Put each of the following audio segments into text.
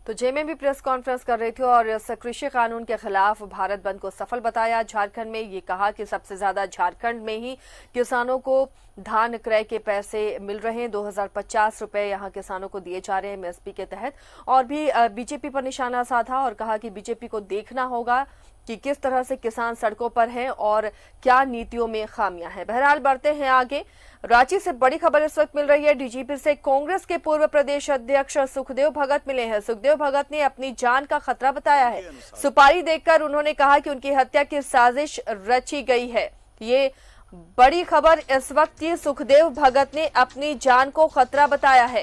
तो जेमे भी प्रेस कॉन्फ्रेंस कर रही थी और इस कृषि कानून के खिलाफ भारत बंद को सफल बताया। झारखंड में ये कहा कि सबसे ज्यादा झारखंड में ही किसानों को धान क्रय के पैसे मिल रहे हैं। 2050 रुपए यहाँ किसानों को दिए जा रहे हैं एमएसपी के तहत। और भी बीजेपी पर निशाना साधा और कहा कि बीजेपी को देखना होगा कि किस तरह से किसान सड़कों पर हैं और क्या नीतियों में खामियां हैं। बहरहाल बढ़ते हैं आगे। रांची से बड़ी खबर इस वक्त मिल रही है डीजीपी से। कांग्रेस के पूर्व प्रदेश अध्यक्ष सुखदेव भगत मिले हैं। सुखदेव भगत ने अपनी जान का खतरा बताया है। सुपारी देकर उन्होंने कहा कि उनकी हत्या की साजिश रची गई है। ये बड़ी खबर इस वक्त की। सुखदेव भगत ने अपनी जान को खतरा बताया है।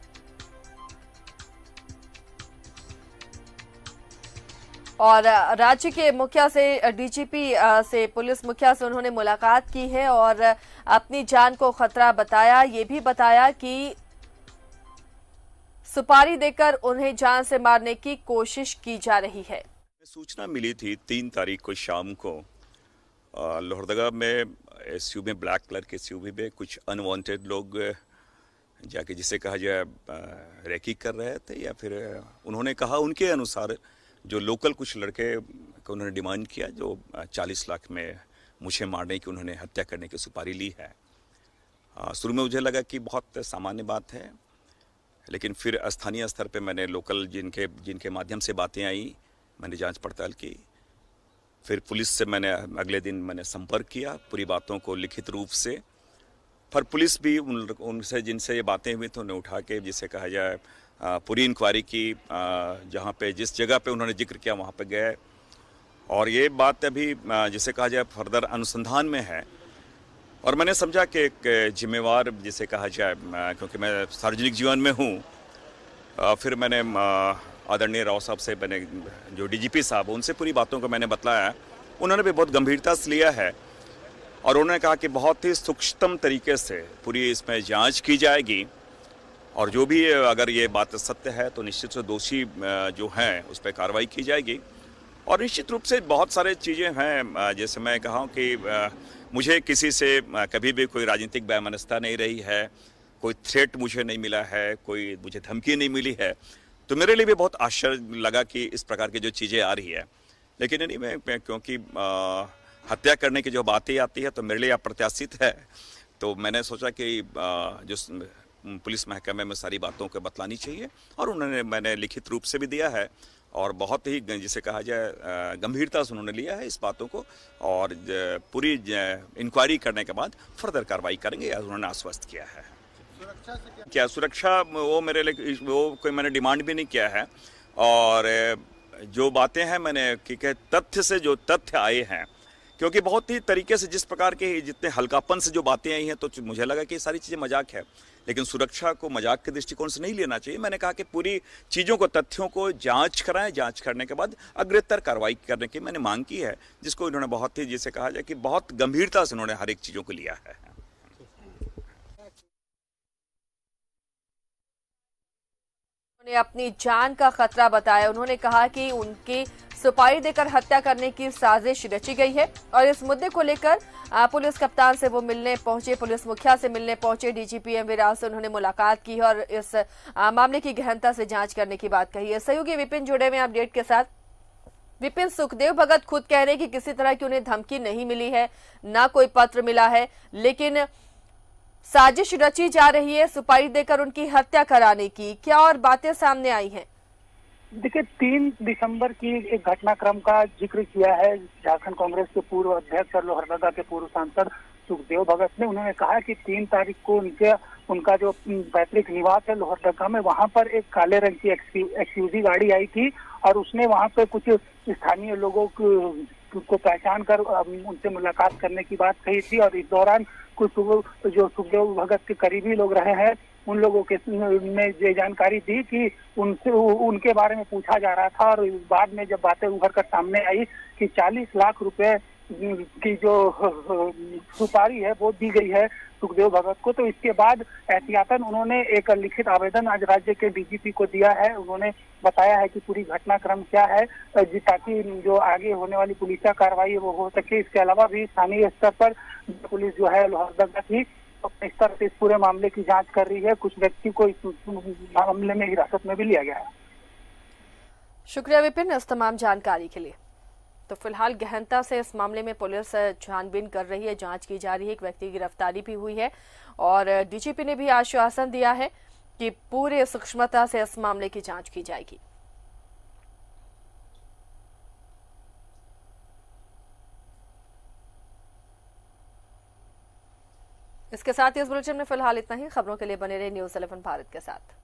और राज्य के मुखिया से, डीजीपी से, पुलिस मुखिया से उन्होंने मुलाकात की है और अपनी जान को खतरा बताया। ये भी बताया कि सुपारी देकर उन्हें जान से मारने की कोशिश की जा रही है। सूचना मिली थी 3 तारीख को शाम को लोहरदगा में एसयूवी में, ब्लैक कलर के एसयूवी में कुछ अनवांटेड लोग जाके जिसे कहा जाए रैकी कर रहे थे, या फिर उन्होंने कहा उनके अनुसार जो लोकल कुछ लड़के को उन्होंने डिमांड किया जो 40 लाख में मुझे मारने की, उन्होंने हत्या करने की सुपारी ली है। शुरू में मुझे लगा कि बहुत सामान्य बात है, लेकिन फिर स्थानीय स्तर पे मैंने लोकल जिनके माध्यम से बातें आई, मैंने जांच पड़ताल की। फिर पुलिस से मैंने अगले दिन संपर्क किया पूरी बातों को लिखित रूप से। पर पुलिस भी उनसे जिनसे ये बातें हुई तो उन्हें उठा के जिसे कहा जाए पूरी इंक्वायरी की, जहाँ पे जिस जगह पे उन्होंने जिक्र किया वहाँ पे गए। और ये बात अभी जिसे कहा जाए फर्दर अनुसंधान में है। और मैंने समझा कि एक जिम्मेवार जिसे कहा जाए, क्योंकि मैं सार्वजनिक जीवन में हूँ, फिर मैंने आदरणीय राव साहब से, मैंने जो डीजीपी साहब उनसे पूरी बातों को मैंने बतलाया। उन्होंने भी बहुत गंभीरता से लिया है और उन्होंने कहा कि बहुत ही सूक्ष्म तरीके से पूरी इसमें जांच की जाएगी और जो भी अगर ये बात सत्य है तो निश्चित से दोषी जो हैं उस पर कार्रवाई की जाएगी। और निश्चित रूप से बहुत सारे चीज़ें हैं, जैसे मैं कहा कि मुझे किसी से कभी भी कोई राजनीतिक वैमनस्यता नहीं रही है, कोई थ्रेट मुझे नहीं मिला है, कोई मुझे धमकी नहीं मिली है। तो मेरे लिए भी बहुत आश्चर्य लगा कि इस प्रकार की जो चीज़ें आ रही है। लेकिन नहीं, मैं क्योंकि हत्या करने की जो बातें आती है तो मेरे लिए अप्रत्याशित है, तो मैंने सोचा कि जो पुलिस महकमे में सारी बातों को बतलानी चाहिए। और मैंने लिखित रूप से भी दिया है और बहुत ही जिसे कहा जाए गंभीरता से उन्होंने लिया है इस बातों को। और पूरी इंक्वायरी करने के बाद फर्दर कार्रवाई करेंगे, या उन्होंने आश्वस्त किया है। सुरक्षा से क्या सुरक्षा, वो मेरे लिए वो कोई मैंने डिमांड भी नहीं किया है। और जो बातें हैं मैंने तथ्य से जो तथ्य आए हैं, क्योंकि बहुत ही तरीके से जिस प्रकार के जितने हल्कापन से जो बातें आई हैं तो मुझे लगा कि ये सारी चीज़ें मजाक है। लेकिन सुरक्षा को मजाक के दृष्टिकोण से नहीं लेना चाहिए। मैंने कहा कि पूरी चीज़ों को, तथ्यों को जांच कराएं, जांच करने के बाद अग्रतर कार्रवाई करने की मैंने मांग की है, जिसको इन्होंने बहुत ही जिसे कहा जाए कि बहुत गंभीरता से उन्होंने हर एक चीज़ों को लिया है। उन्होंने अपनी जान का खतरा बताया। उन्होंने कहा कि उनकी सुपारी देकर हत्या करने की साजिश रची गई है और इस मुद्दे को लेकर पुलिस कप्तान से वो मिलने पहुंचे, पुलिस मुखिया से मिलने पहुंचे। डीजीपी एम राव से उन्होंने मुलाकात की और इस मामले की गहनता से जांच करने की बात कही है। सहयोगी विपिन जुड़े हुए अपडेट के साथ। विपिन, सुखदेव भगत खुद कह रहे हैं कि किसी तरह की उन्हें धमकी नहीं मिली है, ना कोई पत्र मिला है, लेकिन साजिश रची जा रही है सुपारी देकर उनकी हत्या कराने की। क्या और बातें सामने आई हैं? देखिए, 3 दिसंबर की एक घटनाक्रम का जिक्र किया है झारखंड कांग्रेस के पूर्व अध्यक्ष और लोहरदगा के पूर्व सांसद सुखदेव भगत ने। उन्होंने कहा कि 3 तारीख को उनका जो पैतृक निवास है लोहरदगा में, वहां पर एक काले रंग की एक्सयूवी गाड़ी आई थी और उसने वहां पर कुछ स्थानीय लोगों को पहचान कर उनसे मुलाकात करने की बात कही थी। और इस दौरान कुछ जो सुखदेव भगत के करीबी लोग रहे हैं उन लोगों के ने ये जानकारी दी कि उनके बारे में पूछा जा रहा था। और बाद में जब बातें उभर कर सामने आई कि 40 लाख रुपए की जो सुपारी है वो दी गई है सुखदेव भगत को, तो इसके बाद एहतियातन उन्होंने एक लिखित आवेदन आज राज्य के डीजीपी को दिया है। उन्होंने बताया है कि पूरी घटनाक्रम क्या है, ताकि जो आगे होने वाली पुलिस कार्रवाई वो हो सके। इसके अलावा भी स्थानीय स्तर पर पुलिस जो है लोहरदगा की अपने स्तर से इस पूरे मामले की जांच कर रही है। कुछ व्यक्ति को इस मामले में हिरासत में भी लिया गया है। शुक्रिया विपिन इस तमाम जानकारी के लिए। तो फिलहाल गहनता से इस मामले में पुलिस छानबीन कर रही है, जांच की जा रही है। एक व्यक्ति की गिरफ्तारी भी हुई है और डीजीपी ने भी आश्वासन दिया है कि पूरे सूक्ष्मता से इस मामले की जांच की जाएगी। इसके साथ ही इस बुलेटिन में फिलहाल इतना ही। खबरों के लिए बने रहे न्यूज़ 11 भारत के साथ।